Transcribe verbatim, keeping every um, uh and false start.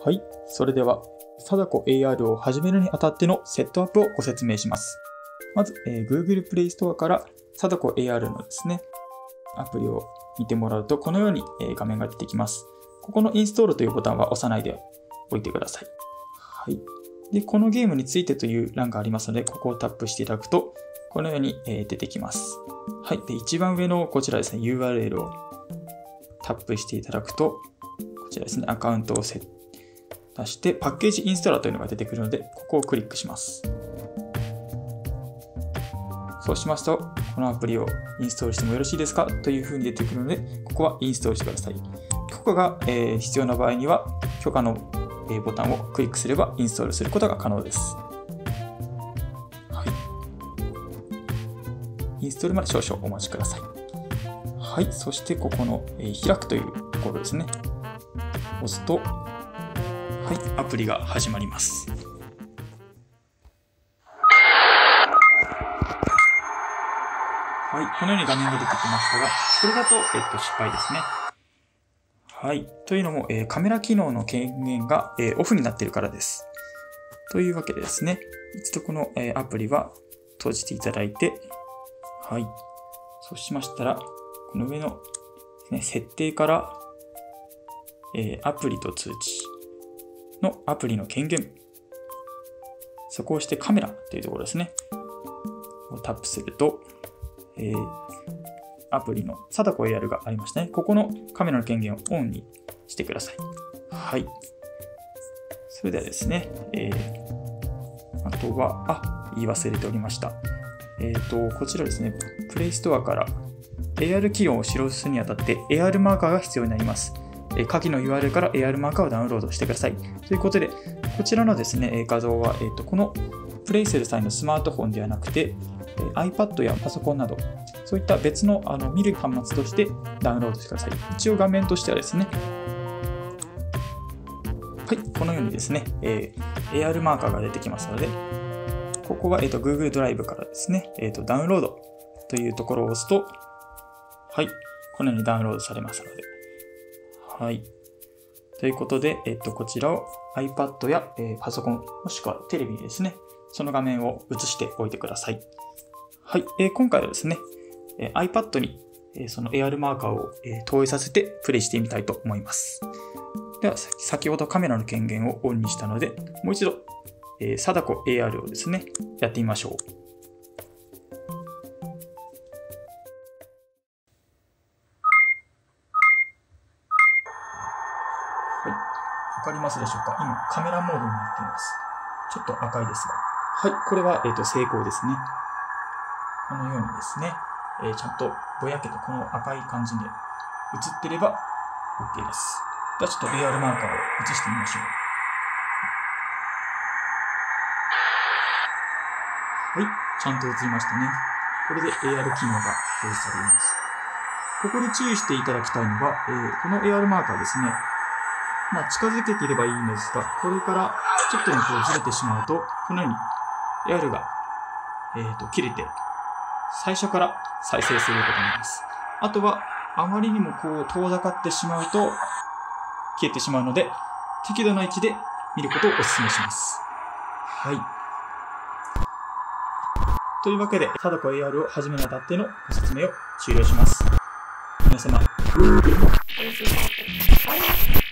はい、それでは、貞子 エーアール を始めるにあたってのセットアップをご説明します。まず、えー、Google Play Store から貞子 エーアール のですね、アプリを見てもらうと、このように、えー、画面が出てきます。ここのインストールというボタンは押さないでおいてください。はい。で、このゲームについてという欄がありますので、ここをタップしていただくと、このように、えー、出てきます。はい。で、一番上のこちらですね、ユーアールエル をタップしていただくと、こちらですね、アカウントを設定出して、パッケージインストーラーというのが出てくるので、ここをクリックします。そうしますと、このアプリをインストールしてもよろしいですかというふうに出てくるので、ここはインストールしてください。許可が、えー、必要な場合には、許可の、えー、ボタンをクリックすればインストールすることが可能です。はい。インストールまで少々お待ちください。はい。そして、ここの、えー、開くというところですね。押すと、はい、アプリが始まります。はい、このように画面が出てきましたが、これだと、えっと、失敗ですね。はい、というのも、えー、カメラ機能の権限が、えー、オフになっているからです。というわけでですね、一度この、えー、アプリは閉じていただいて、はい、そうしましたら、この上の、ね、設定から、えー、アプリと通知のアプリの権限、そこをしてカメラというところですね、をタップすると、えー、アプリの貞子 エーアール がありましたね。ここのカメラの権限をオンにしてください。はい。それではですね、えー、あとは、あ、言い忘れておりました。えっと、こちらですね、プレイストアから エーアール 機能を使用するにあたって エーアール マーカーが必要になります。下記の ユーアールエル から エーアール マーカーをダウンロードしてください。ということで、こちらのですね、画像は、えっと、このプレイする際のスマートフォンではなくて、iPad やパソコンなど、そういった別の、あの見る端末としてダウンロードしてください。一応画面としてはですね、はい、このようにですね、えー、エーアール マーカーが出てきますので、ここは、えー、と Google ドライブからですね、えー、とダウンロードというところを押すと、はい、このようにダウンロードされますので、はい。ということで、えっと、こちらを iPad や、えー、パソコン、もしくはテレビにですね、その画面を映しておいてください。はい。えー、今回はですね、えー、iPad に、えー、その エーアール マーカーを、えー、投影させてプレイしてみたいと思います。では、先ほどカメラの権限をオンにしたので、もう一度、えー、貞子 エーアール をですね、やってみましょう。わかりますでしょうか？今、カメラモードになっています。ちょっと赤いですが。はい、これは、えーと、成功ですね。このようにですね、えー、ちゃんとぼやけてこの赤い感じで映っていれば OK です。ではちょっと エーアール マーカーを映してみましょう。はい、ちゃんと映りましたね。これで エーアール 機能が表示されます。ここで注意していただきたいのが、えー、この エーアール マーカーですね、まあ、近づけていればいいんですが、これからちょっとでもこうずれてしまうと、このように エーアール が、えーと切れて、最初から再生することになります。あとは、あまりにもこう遠ざかってしまうと消えてしまうので、適度な位置で見ることをお勧めします。はい。というわけで、貞子 エーアール を始めにあたってのご説明を終了します。皆様。